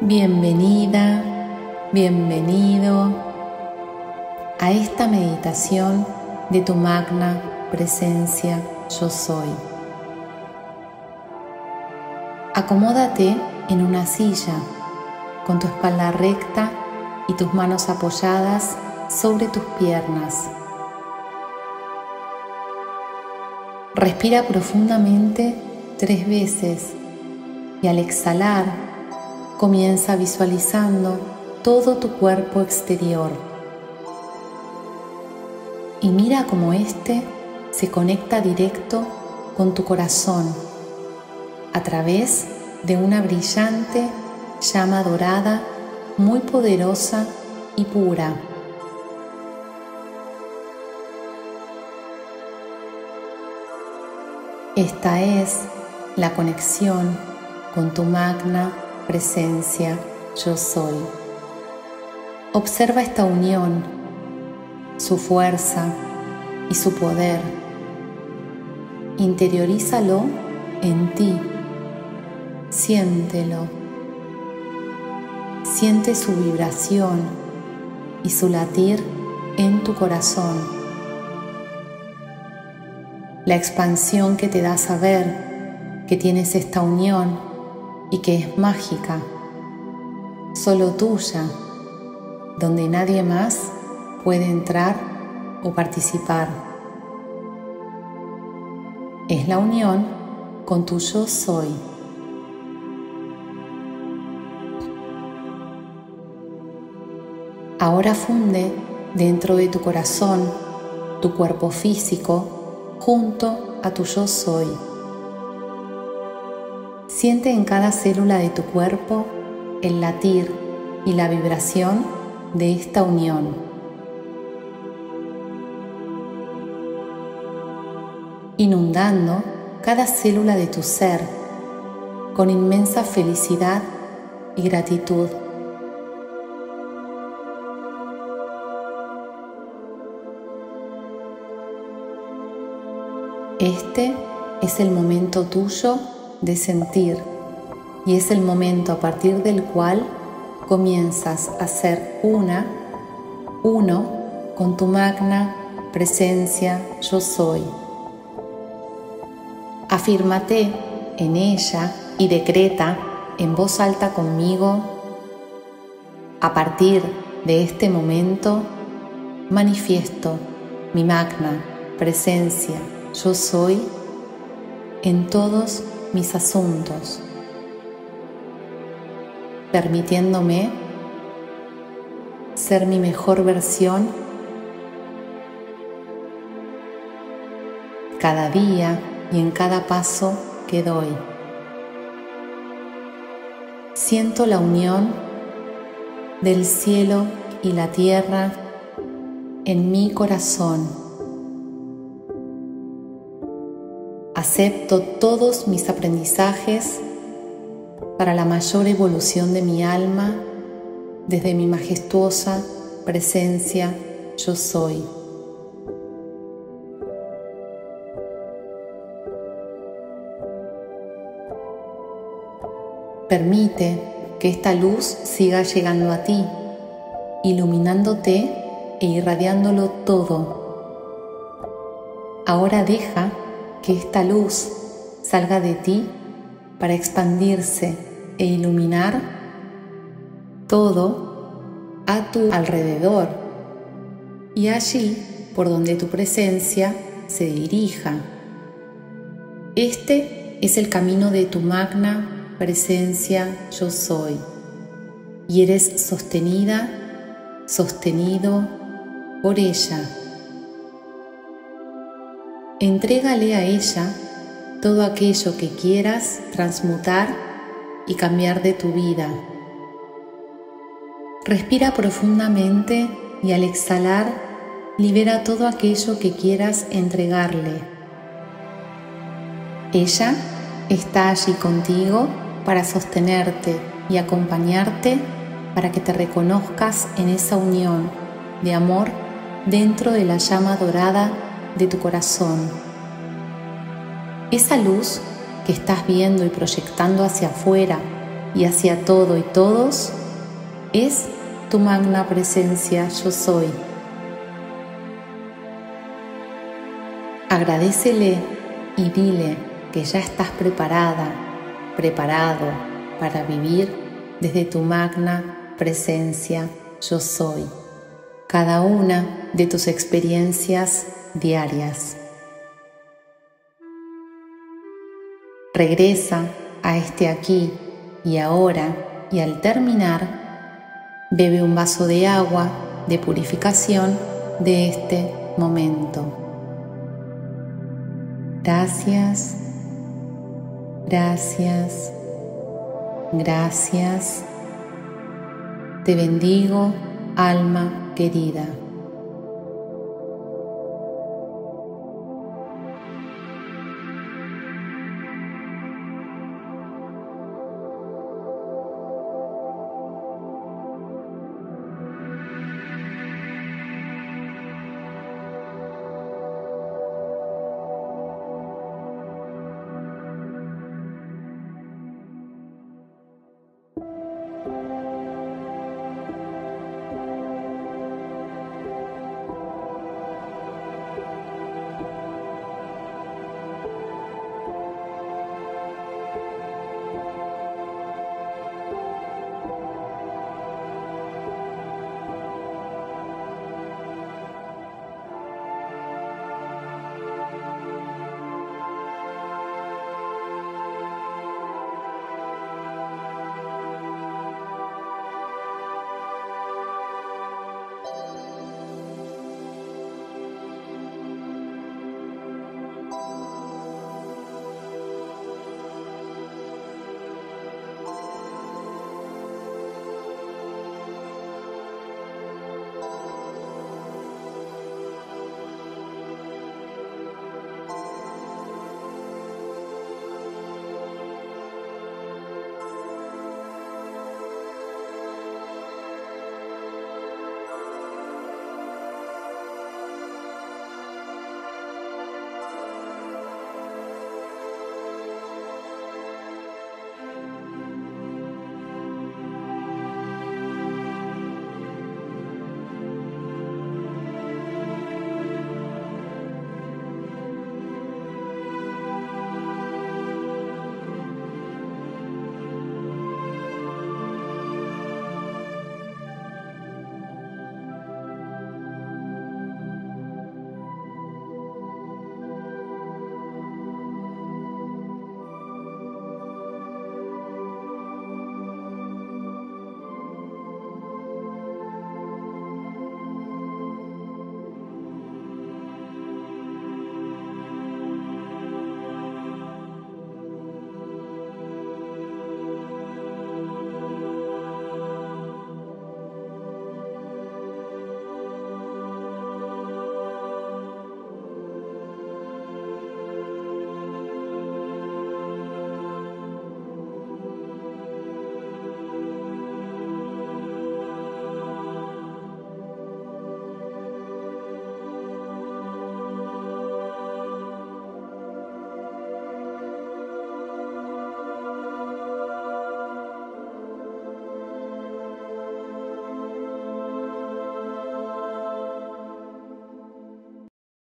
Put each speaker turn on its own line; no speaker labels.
Bienvenida, bienvenido a esta meditación de tu magna presencia Yo Soy. Acomódate en una silla con tu espalda recta y tus manos apoyadas sobre tus piernas. Respira profundamente 3 veces y al exhalar comienza visualizando todo tu cuerpo exterior y mira cómo este se conecta directo con tu corazón a través de una brillante llama dorada muy poderosa y pura. Esta es la conexión con tu magna presencia Yo Soy. Observa esta unión, su fuerza y su poder. Interiorízalo en ti. Siéntelo. Siente su vibración y su latir en tu corazón. La expansión que te da saber que tienes esta unión y que es mágica, solo tuya, donde nadie más puede entrar o participar. Es la unión con tu Yo Soy. Ahora funde dentro de tu corazón tu cuerpo físico junto a tu Yo Soy. Siente en cada célula de tu cuerpo el latir y la vibración de esta unión. Inundando cada célula de tu ser con inmensa felicidad y gratitud. Este es el momento tuyo de sentir y es el momento a partir del cual comienzas a ser uno con tu magna presencia Yo Soy. Afírmate en ella y decreta en voz alta conmigo: a partir de este momento manifiesto mi magna presencia Yo Soy en todos mis asuntos, permitiéndome ser mi mejor versión cada día y en cada paso que doy. Siento la unión del cielo y la tierra en mi corazón. Acepto todos mis aprendizajes para la mayor evolución de mi alma desde mi majestuosa presencia Yo Soy. Permite que esta luz siga llegando a ti, iluminándote e irradiándolo todo. Ahora deja que esta luz salga de ti para expandirse e iluminar todo a tu alrededor y allí por donde tu presencia se dirija. Este es el camino de tu magna presencia Yo Soy y eres sostenida, sostenido por ella. Entrégale a ella todo aquello que quieras transmutar y cambiar de tu vida. Respira profundamente y al exhalar libera todo aquello que quieras entregarle. Ella está allí contigo para sostenerte y acompañarte para que te reconozcas en esa unión de amor dentro de la llama dorada de tu corazón. Esa luz que estás viendo y proyectando hacia afuera y hacia todo y todos es tu magna presencia yo soy. Agradécele y dile que ya estás preparada, preparado para vivir desde tu magna presencia yo soy, cada una de tus experiencias diarias. Regresa a este aquí y ahora y al terminar, bebe un vaso de agua de purificación de este momento. Gracias, gracias, gracias. Te bendigo, alma querida.